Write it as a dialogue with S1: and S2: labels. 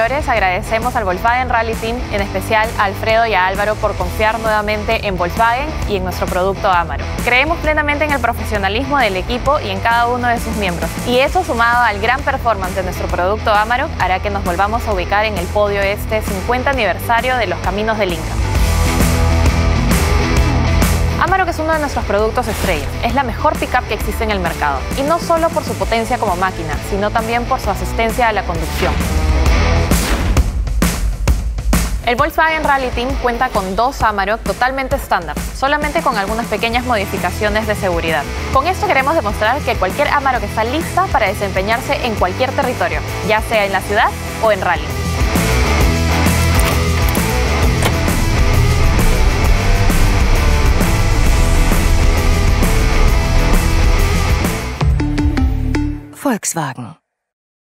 S1: anteriores, agradecemos al Volkswagen Rally Team, en especial a Alfredo y a Álvaro, por confiar nuevamente en Volkswagen y en nuestro producto Amarok. Creemos plenamente en el profesionalismo del equipo y en cada uno de sus miembros. Y eso, sumado al gran performance de nuestro producto Amarok, hará que nos volvamos a ubicar en el podio este 50 aniversario de los Caminos del Inca. Amarok es uno de nuestros productos estrella. Es la mejor pickup que existe en el mercado. Y no solo por su potencia como máquina, sino también por su asistencia a la conducción. El Volkswagen Rally Team cuenta con 2 Amarok totalmente estándar, solamente con algunas pequeñas modificaciones de seguridad. Con esto queremos demostrar que cualquier Amarok está lista para desempeñarse en cualquier territorio, ya sea en la ciudad o en rally.
S2: Volkswagen.